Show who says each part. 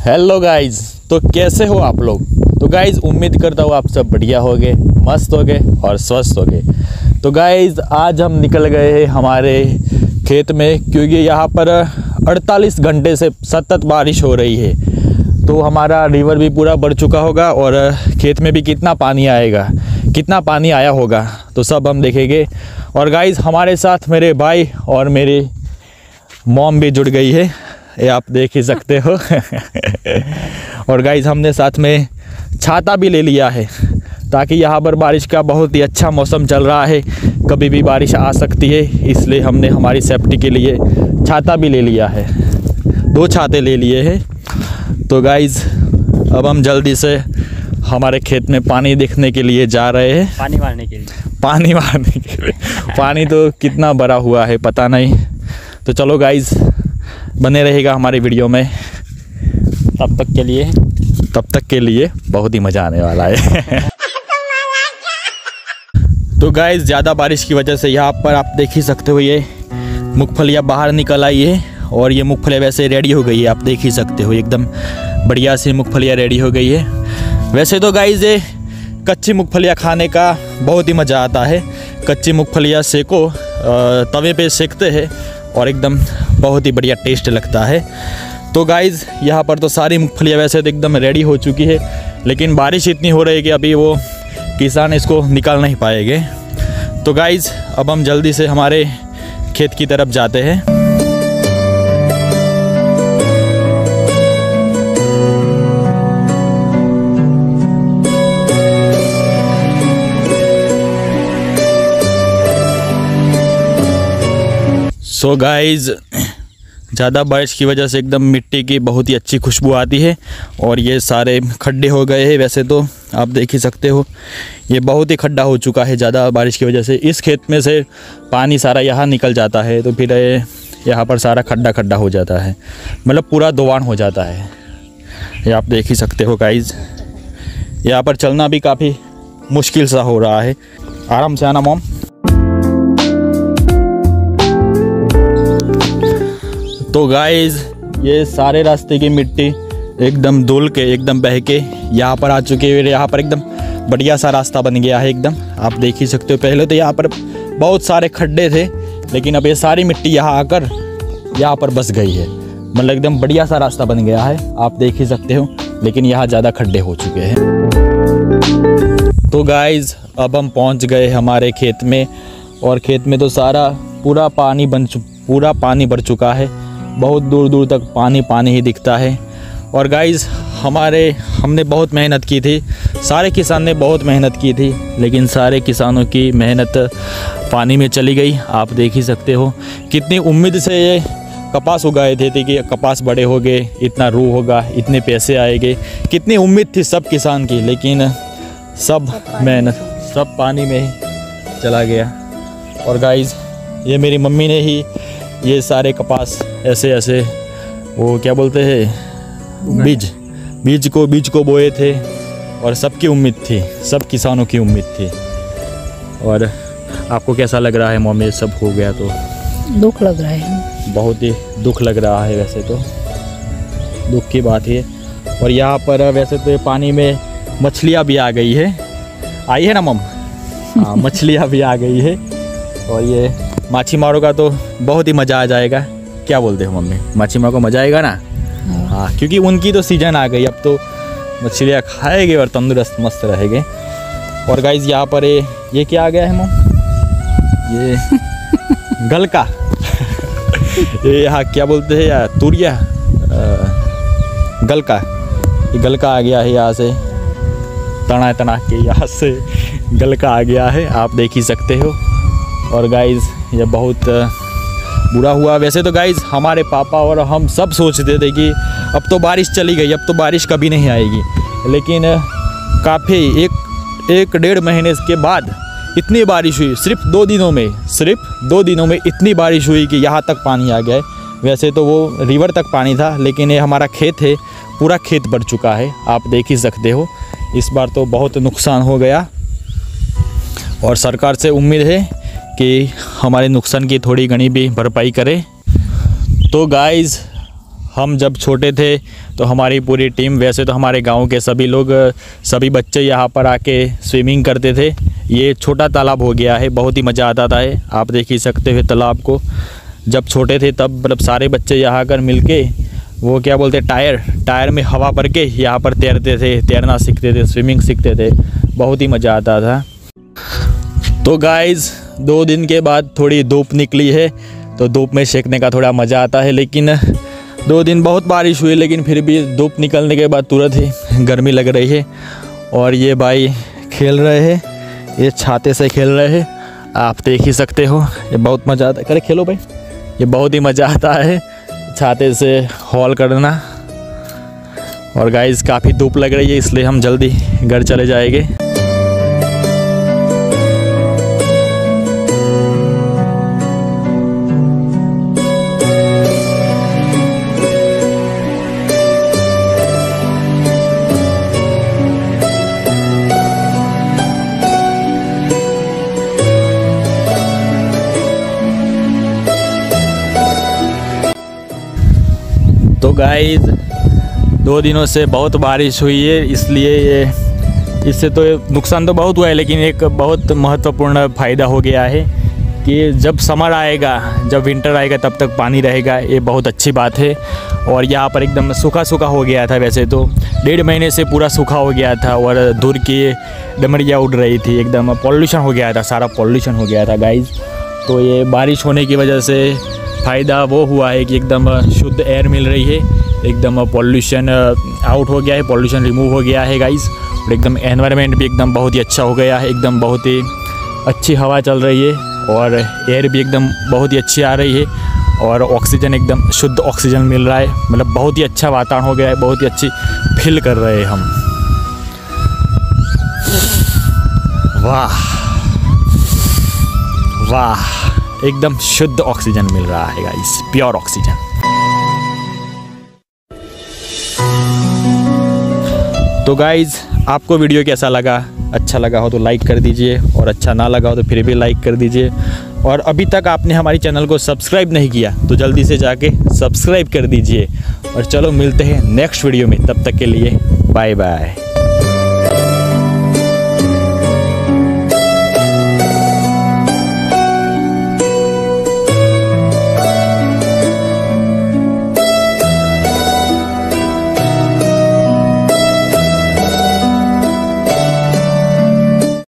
Speaker 1: Hello guys, तो कैसे हो आप लोग। तो गाइज उम्मीद करता हूँ आप सब बढ़िया होगे, मस्त होगे और स्वस्थ होगे। तो गाइज आज हम निकल गए हैं हमारे खेत में, क्योंकि यहाँ पर 48 घंटे से सतत बारिश हो रही है। तो हमारा रिवर भी पूरा बढ़ चुका होगा और खेत में भी कितना पानी आएगा, कितना पानी आया होगा, तो सब हम देखेंगे। और गाइज हमारे साथ मेरे भाई और मेरी मॉम भी जुड़ गई है, ये आप देख ही सकते हो। और गाइज हमने साथ में छाता भी ले लिया है, ताकि यहाँ पर बारिश का बहुत ही अच्छा मौसम चल रहा है, कभी भी बारिश आ सकती है, इसलिए हमने हमारी सेफ्टी के लिए छाता भी ले लिया है। 2 छाते ले लिए हैं। तो गाइज अब हम जल्दी से हमारे खेत में पानी देखने के लिए जा रहे हैं।
Speaker 2: पानी मारने के लिए
Speaker 1: पानी तो कितना बड़ा हुआ है पता नहीं। तो चलो गाइज बने रहेगा हमारी वीडियो में। तब तक के लिए बहुत ही मज़ा आने वाला है। तो गाइज ज़्यादा बारिश की वजह से यहाँ पर आप देख ही सकते हो, ये मूंगफलियाँ बाहर निकल आई है। और ये मूंगफलियाँ वैसे रेडी हो गई है, आप देख ही सकते हो, एकदम बढ़िया सी मूंगफलियाँ रेडी हो गई है। वैसे तो गाइज ये कच्ची मूंगफलियाँ खाने का बहुत ही मज़ा आता है। कच्ची मूंगफलियाँ सेको, तवे पे सेकते हैं और एकदम बहुत ही बढ़िया टेस्ट लगता है। तो गाइज़ यहाँ पर तो सारी मूंगफलियाँ वैसे तो एकदम रेडी हो चुकी है, लेकिन बारिश इतनी हो रही है कि अभी वो किसान इसको निकाल नहीं पाएंगे। तो गाइज़ अब हम जल्दी से हमारे खेत की तरफ जाते हैं। सो गाइज़ ज़्यादा बारिश की वजह से एकदम मिट्टी की बहुत ही अच्छी खुशबू आती है और ये सारे खड्डे हो गए हैं। वैसे तो आप देख ही सकते हो, ये बहुत ही खड्डा हो चुका है ज़्यादा बारिश की वजह से। इस खेत में से पानी सारा यहाँ निकल जाता है, तो फिर यहाँ पर सारा खड्डा हो जाता है, मतलब पूरा दोवान हो जाता है। ये आप देख ही सकते हो गाइज़, यहाँ पर चलना भी काफ़ी मुश्किल सा हो रहा है। आराम से आना मॉम। तो गाइज़ ये सारे रास्ते की मिट्टी एकदम धुल के, एकदम बह के यहाँ पर आ चुके हैं। यहाँ पर एकदम बढ़िया सा रास्ता बन गया है एकदम, आप देख ही सकते हो। पहले तो यहाँ पर बहुत सारे खड्डे थे, लेकिन अब ये सारी मिट्टी यहाँ आकर यहाँ पर बस गई है, मतलब एकदम बढ़िया सा रास्ता बन गया है, आप देख ही सकते हो। लेकिन यहाँ ज़्यादा खड्डे हो चुके हैं। तो गाइज़ अब हम पहुँच गए हमारे खेत में, और खेत में तो सारा पूरा पानी भर चुका है। बहुत दूर दूर तक पानी ही दिखता है। और गाइज़ हमने बहुत मेहनत की थी, सारे किसान ने बहुत मेहनत की थी, लेकिन सारे किसानों की मेहनत पानी में चली गई। आप देख ही सकते हो कितनी उम्मीद से ये कपास उगाए थे कि कपास बड़े हो गए, इतना रू होगा, इतने पैसे आएंगे, कितनी उम्मीद थी सब किसान की, लेकिन सब मेहनत सब पानी में ही चला गया। और गाइज़ ये मेरी मम्मी ने ही ये सारे कपास ऐसे वो क्या बोलते हैं, बीज को बोए थे, और सबकी उम्मीद थी, सब किसानों की उम्मीद थी। और आपको कैसा लग रहा है मम्मी, ये सब हो गया तो?
Speaker 3: दुख लग रहा है,
Speaker 1: बहुत ही दुख लग रहा है, वैसे तो दुख की बात है। और यहाँ पर वैसे तो पानी में मछलियाँ भी आ गई है, आई है ना मम? हाँ, मछलियाँ भी आ गई है। और ये माछी मारो का तो बहुत ही मज़ा आ जाएगा। क्या बोलते हो मम्मी, माछी मारो को मज़ा आएगा ना? हाँ, क्योंकि उनकी तो सीज़न आ गई, अब तो मछलियाँ खाएंगे और तंदुरुस्त मस्त रहेंगे। और गाइज़ यहाँ पर ये क्या आ गया है मम? ये गलका। ये यहाँ क्या बोलते हैं यार, तुरिया, गलका। ये गलका आ गया है यहाँ से, तना के यहाँ से गलका आ गया है, आप देख ही सकते हो। और गाइज़ ये बहुत बुरा हुआ। वैसे तो गाइज़ हमारे पापा और हम सब सोचते थे कि अब तो बारिश चली गई, अब तो बारिश कभी नहीं आएगी, लेकिन काफ़ी एक डेढ़ महीने के बाद इतनी बारिश हुई, सिर्फ 2 दिनों में इतनी बारिश हुई कि यहाँ तक पानी आ गया है। वैसे तो वो रिवर तक पानी था, लेकिन ये हमारा खेत है, पूरा खेत भर चुका है, आप देख ही सकते हो। इस बार तो बहुत नुकसान हो गया, और सरकार से उम्मीद है कि हमारे नुकसान की थोड़ी घनी भी भरपाई करे। तो गाइज़ हम जब छोटे थे तो हमारी पूरी टीम, वैसे तो हमारे गांव के सभी लोग, सभी बच्चे यहाँ पर आके स्विमिंग करते थे। ये छोटा तालाब हो गया है, बहुत ही मज़ा आता था। आप देख ही सकते हो तालाब को। जब छोटे थे तब मतलब सारे बच्चे यहाँ आकर मिलके वो क्या बोलते टायर में हवा भर के यहाँ पर तैरते थे, तैरना सीखते थे, स्विमिंग सीखते थे। बहुत ही मज़ा आता था। तो गाइज़ 2 दिन के बाद थोड़ी धूप निकली है, तो धूप में सेकने का थोड़ा मज़ा आता है। लेकिन 2 दिन बहुत बारिश हुई, लेकिन फिर भी धूप निकलने के बाद तुरंत ही गर्मी लग रही है। और ये भाई खेल रहे हैं, ये छाते से खेल रहे हैं, आप देख ही सकते हो। ये बहुत मज़ा आता है, करे खेलो भाई, ये बहुत ही मज़ा आता है छाते से हॉल करना। और गाइस काफ़ी धूप लग रही है, इसलिए हम जल्दी घर चले जाएंगे। तो गाइस 2 दिनों से बहुत बारिश हुई है, इसलिए इससे तो नुकसान तो बहुत हुआ है, लेकिन एक बहुत महत्वपूर्ण फ़ायदा हो गया है कि जब समर आएगा, जब विंटर आएगा, तब तक पानी रहेगा। ये बहुत अच्छी बात है। और यहाँ पर एकदम सूखा सूखा हो गया था, वैसे तो 1.5 महीने से पूरा सूखा हो गया था और धूल की डमरियाँ उड़ रही थी, एकदम पॉल्यूशन हो गया था, सारा पॉल्यूशन हो गया था गाइस। तो ये बारिश होने की वजह से फ़ायदा वो हुआ है कि एकदम शुद्ध एयर मिल रही है, एकदम पॉल्यूशन आउट हो गया है, पॉल्यूशन रिमूव हो गया है गाइस। और एकदम एनवायरनमेंट भी एकदम बहुत ही अच्छा हो गया है, एकदम बहुत ही अच्छी हवा चल रही है और एयर भी एकदम बहुत ही अच्छी आ रही है और ऑक्सीजन एकदम शुद्ध ऑक्सीजन मिल रहा है। मतलब बहुत ही अच्छा वातावरण हो गया है, बहुत ही अच्छी फील कर रहे हैं हम। वाह वाह, एकदम शुद्ध ऑक्सीजन मिल रहा है गाइस, प्योर ऑक्सीजन। तो गाइस आपको वीडियो कैसा लगा? अच्छा लगा हो तो लाइक कर दीजिए, और अच्छा ना लगा हो तो फिर भी लाइक कर दीजिए। और अभी तक आपने हमारी चैनल को सब्सक्राइब नहीं किया तो जल्दी से जाके सब्सक्राइब कर दीजिए। और चलो मिलते हैं नेक्स्ट वीडियो में, तब तक के लिए बाय बाय।